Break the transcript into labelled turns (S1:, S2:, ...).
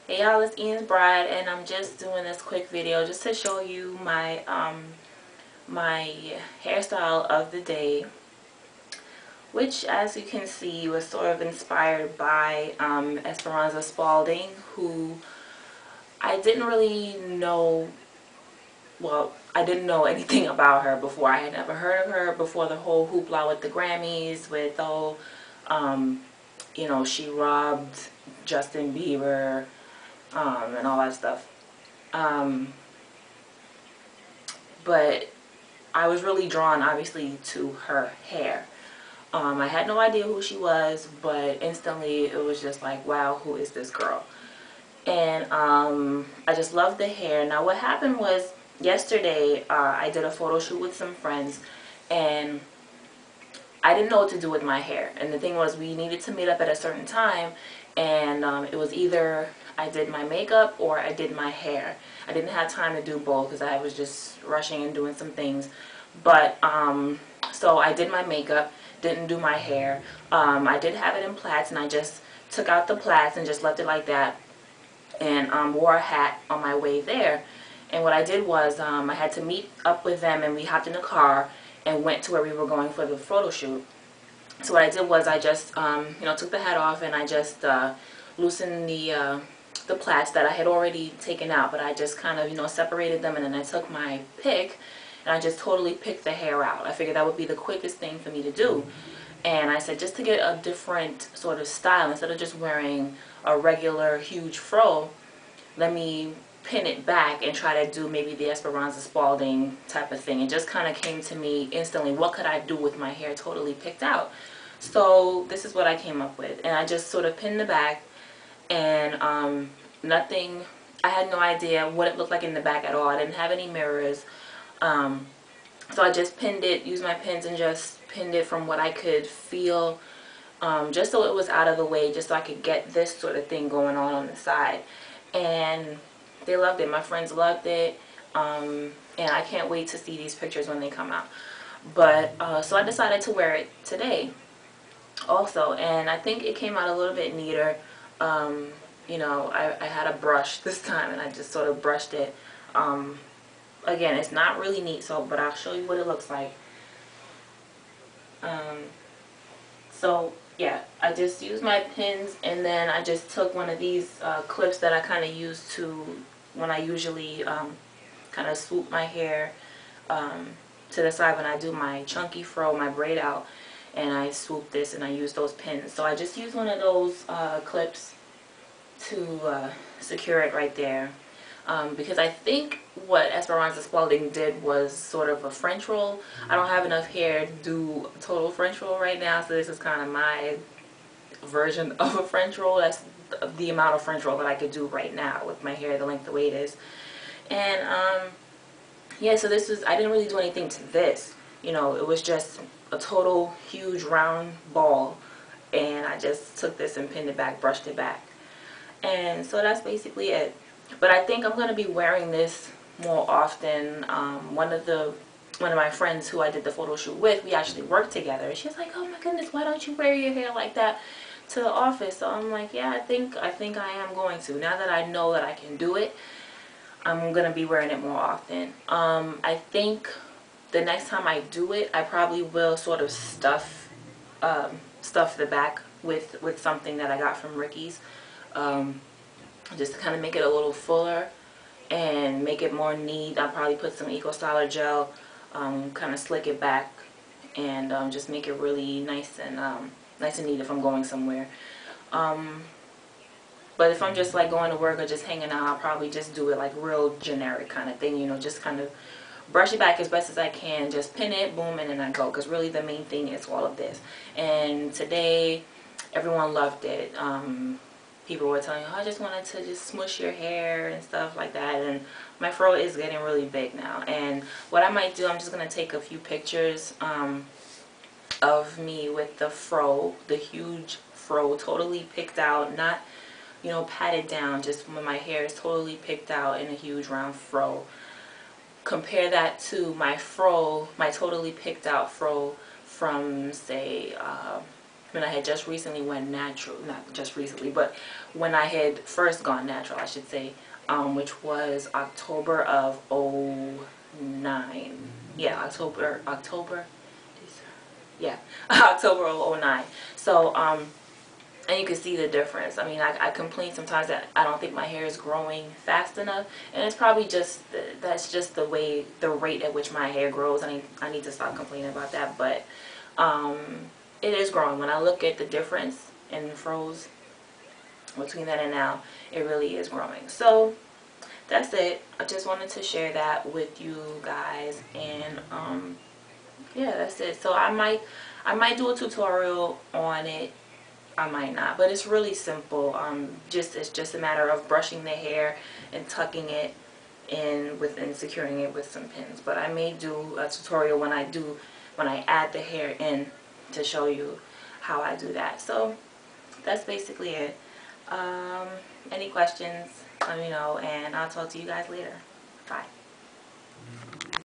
S1: Hey y'all, it's Ian's Bride, and I'm just doing this quick video just to show you my my hairstyle of the day, which, as you can see, was sort of inspired by Esperanza Spalding, who I didn't really know. Well, I didn't know anything about her before. I had never heard of her before the whole hoopla with the Grammys, with all she robbed Justin Bieber and all that stuff. But I was really drawn, obviously, to her hair. I had no idea who she was, but instantly it was just like, wow, who is this girl? And I just loved the hair. Now, what happened was yesterday I did a photo shoot with some friends, and I didn't know what to do with my hair. And the thing was, we needed to meet up at a certain time, and it was either I did my makeup or I did my hair. I didn't have time to do both because I was just rushing and doing some things. But so I did my makeup, didn't do my hair. I did have it in plaits, and I just took out the plaits and just left it like that, and wore a hat on my way there. And what I did was I had to meet up with them, and we hopped in the car and went to where we were going for the photo shoot. So what I did was I just took the hat off, and I just loosened the plaits that I had already taken out, but I just kind of separated them, and then I took my pick and I just totally picked the hair out. I figured that would be the quickest thing for me to do. And I said, just to get a different sort of style, instead of just wearing a regular huge fro, let me pin it back and try to do maybe the Esperanza Spalding type of thing. It just kind of came to me instantly, what could I do with my hair totally picked out? So this is what I came up with, and I just sort of pinned the back, and nothing, I had no idea what it looked like in the back at all. I didn't have any mirrors, so I just pinned it, used my pins and just pinned it from what I could feel, just so it was out of the way, just so I could get this sort of thing going on the side. And they loved it. My friends loved it, and I can't wait to see these pictures when they come out. But so I decided to wear it today also, and I think it came out a little bit neater. I had a brush this time, and I just sort of brushed it. Again, it's not really neat, but I'll show you what it looks like. So yeah, I just used my pins, and then I just took one of these clips that I kind of use to, when I usually kind of swoop my hair to the side when I do my chunky fro, my braid out, and I swoop this and I use those pins. So I just used one of those clips to secure it right there, because I think what Esperanza Spalding did was sort of a French roll. I don't have enough hair to do a total French roll right now, so this is kind of my version of a French roll. That's the amount of French roll that I could do right now with my hair the length the way it is. And yeah, so this was, I didn't really do anything to this. It was just a total huge round ball, and I just took this and pinned it back, brushed it back. And so that's basically it. But I think I'm going to be wearing this more often. One of my friends who I did the photo shoot with, we actually worked together. She was like, oh my goodness, why don't you wear your hair like that to the office? So I'm like, yeah, I think I am going to. Now that I know that I can do it, I'm going to be wearing it more often. I think the next time I do it, I probably will sort of stuff the back with something that I got from Ricky's. Just to kind of make it a little fuller and make it more neat. I'll probably put some Eco Styler gel, kind of slick it back, and just make it really nice and neat if I'm going somewhere. But if I'm just like going to work or just hanging out, I'll probably just do it like real generic kind of thing, just kind of brush it back as best as I can, just pin it, boom, and then I go, because really the main thing is all of this. And today everyone loved it. People were telling me, oh, I just wanted to just smush your hair and stuff like that. And my fro is getting really big now. And what I might do, I'm just going to take a few pictures of me with the fro, the huge fro, totally picked out, not, patted down, just when my hair is totally picked out in a huge round fro. Compare that to my fro, my totally picked out fro from, say, when I had just recently went natural, not just recently, but when I had first gone natural, I should say, which was October of '09. Yeah, October, yeah, October of '09. So, and you can see the difference. I mean, I complain sometimes that I don't think my hair is growing fast enough, and it's probably just that's just the rate at which my hair grows. I need to stop complaining about that, but it is growing. When I look at the difference in froze between then and now, it really is growing. So that's it. I just wanted to share that with you guys, and yeah, that's it. So I might do a tutorial on it. I might not, but it's really simple. It's just a matter of brushing the hair and tucking it in and securing it with some pins. But I may do a tutorial when I add the hair in to show you how I do that. So that's basically it. Any questions, let me know, and I'll talk to you guys later.